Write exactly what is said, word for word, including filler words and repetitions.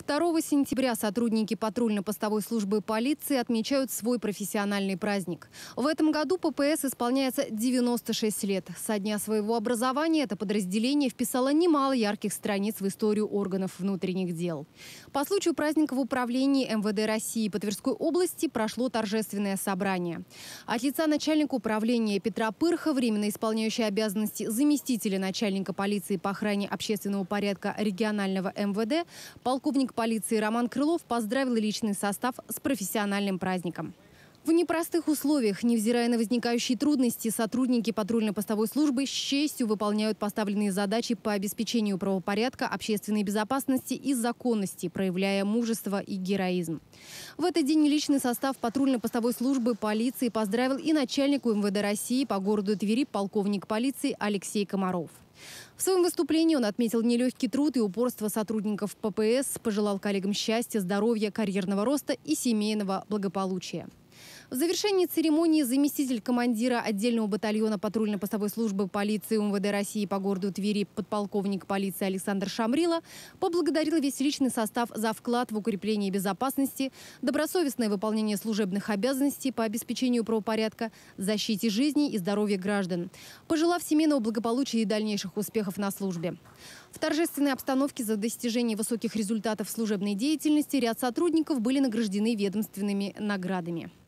второго сентября сотрудники патрульно-постовой службы полиции отмечают свой профессиональный праздник. В этом году ППС исполняется девяносто шесть лет. Со дня своего образования это подразделение вписало немало ярких страниц в историю органов внутренних дел. По случаю праздника в управлении эм вэ дэ России по Тверской области прошло торжественное собрание. От лица начальника управления Петра Пырха, временно исполняющей обязанности заместителя начальника полиции по охране общественного порядка регионального эм вэ дэ, полковник полиции Роман Крылов поздравил личный состав с профессиональным праздником. В непростых условиях, невзирая на возникающие трудности, сотрудники патрульно-постовой службы с честью выполняют поставленные задачи по обеспечению правопорядка, общественной безопасности и законности, проявляя мужество и героизм. В этот день личный состав патрульно-постовой службы полиции поздравил и начальнику эм вэ дэ России по городу Твери полковник полиции Алексей Комаров. В своем выступлении он отметил нелегкий труд и упорство сотрудников пэ пэ эс, пожелал коллегам счастья, здоровья, карьерного роста и семейного благополучия. В завершении церемонии заместитель командира отдельного батальона патрульно-постовой службы полиции эм вэ дэ России по городу Твери подполковник полиции Александр Шамрила поблагодарил весь личный состав за вклад в укрепление безопасности, добросовестное выполнение служебных обязанностей по обеспечению правопорядка, защите жизни и здоровья граждан, пожелав семейного благополучия и дальнейших успехов на службе. В торжественной обстановке за достижение высоких результатов служебной деятельности ряд сотрудников были награждены ведомственными наградами.